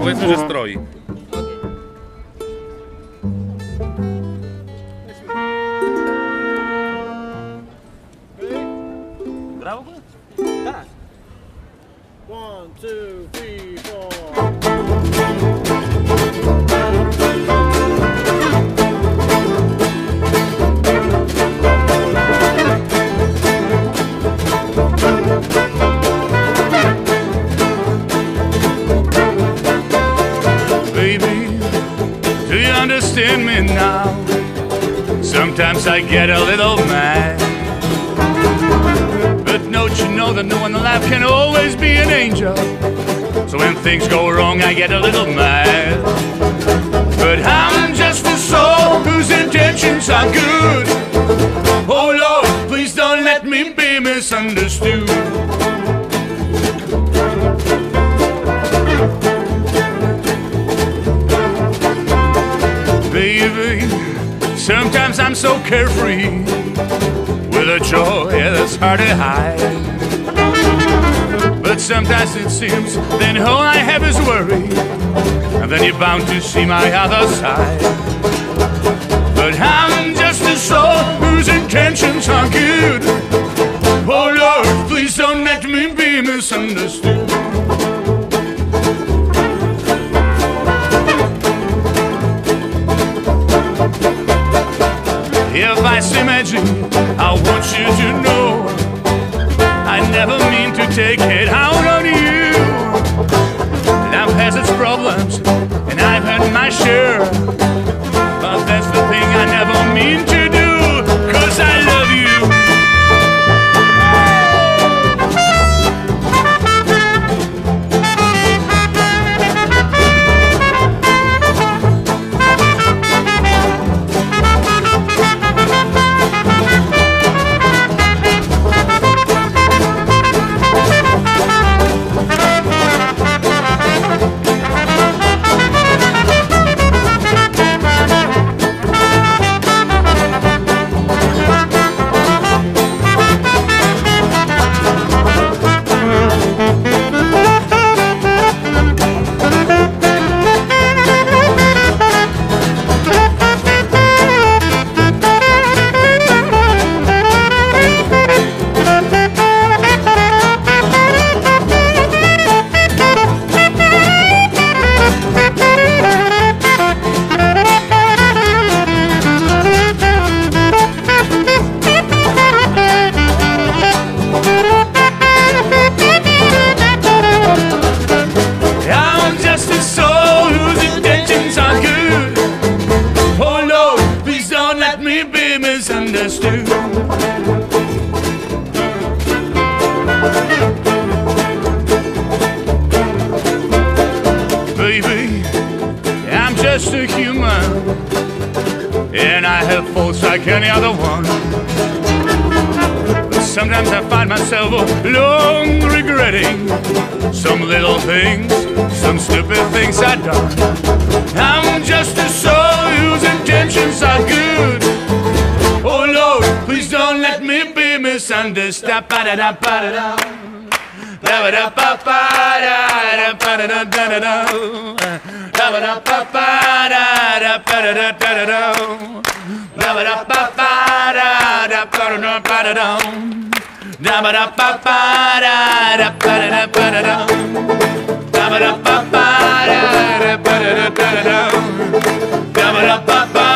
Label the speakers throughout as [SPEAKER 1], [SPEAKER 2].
[SPEAKER 1] Powiedzmy, że stroi.
[SPEAKER 2] Brawo? Tak.
[SPEAKER 3] 1, 2, 3, 4.
[SPEAKER 4] Baby, do you understand me now? Sometimes I get a little mad, but don't you know that no one alive can always be an angel? So when things go wrong, I get a little mad. But I'm just a soul whose intentions are good. Oh Lord, please don't let me be misunderstood. Baby, sometimes I'm so carefree, with a joy that's hard to hide. But sometimes it seems then all I have is worry, and then you're bound to see my other side. But I'm just a soul whose intentions are good. Oh Lord, please don't let me be misunderstood. If I say magic, I want you to know I never mean to take it out on you. Love has its problems, and I've had my share, but that's the thing I never mean to do, 'cause I love you. Misunderstood. Baby, I'm just a human, and I have faults like any other one. But sometimes I find myself long regretting some little things, some stupid things I've done. I'm just a soul whose intentions are good. Oh Lord, please don't let me be misunderstood. Ba-da-da-ba-da-da. Da-ba-da-ba-ba-da-da-ba-da-da-da-da-da. Da-ba-da-ba-ba-da-da-ba-da-da-da-da-da. Da-ba-da-ba-ba-da-da-ba-da-da-ba-da-da. Da-ba-da-ba-ba-da-da-ba-da-da-ba-da-da. Da-ba-da-ba-ba-da-da-ba-da-da-da-da. Da-ba-da-ba-ba-da-da-ba-da-da-da-da.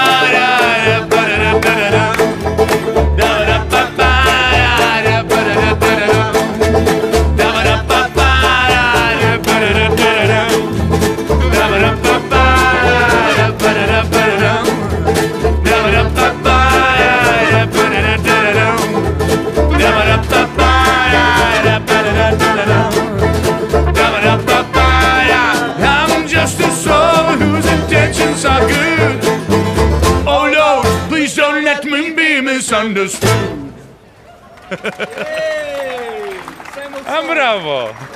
[SPEAKER 4] I'm just a soul whose intentions are good. Oh Lord, please don't let me be misunderstood.
[SPEAKER 1] A brawo!